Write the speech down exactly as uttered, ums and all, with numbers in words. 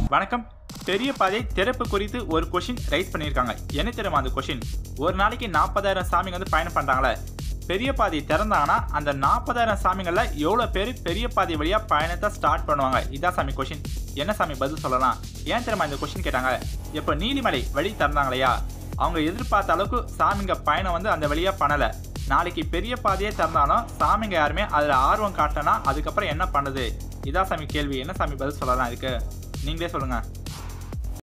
வணக்கம். பெரிய பாதை திறப்பு குறித்து ஒரு கொஷின் ரைஸ் பண்ணியிருக்காங்க. என்ன தெரியுமா அந்த கொஷின்? ஒரு நாளைக்கு நாற்பதாயிரம் சாமிங்க வந்து பயணம் பண்ணுறாங்களே, பெரிய பாதை திறந்தாங்கன்னா அந்த நாற்பதாயிரம் சாமிகளில் எவ்வளோ பேர் பெரிய பாதை வழியாக பயணத்தை ஸ்டார்ட் பண்ணுவாங்க? இதான் சாமி கொஷின். என்ன சாமி பதில் சொல்லலாம்? ஏன் தெரியுமா இந்த கொஷின் கேட்டாங்க? இப்போ நீலிமலை வழி திறந்தாங்களையா, அவங்க எதிர்பார்த்த அளவுக்கு சாமிங்க பயணம் வந்து அந்த வழியாக பண்ணலை. நாளைக்கு பெரிய பாதையே திறந்தாலும் சாமிங்க யாருமே அதில் ஆர்வம் காட்டினா அதுக்கப்புறம் என்ன பண்ணுது? இதான் சாமி கேள்வி. என்ன சாமி பதில் சொல்லலாம் இதுக்கு? நீங்களே சொல்லுங்கள்.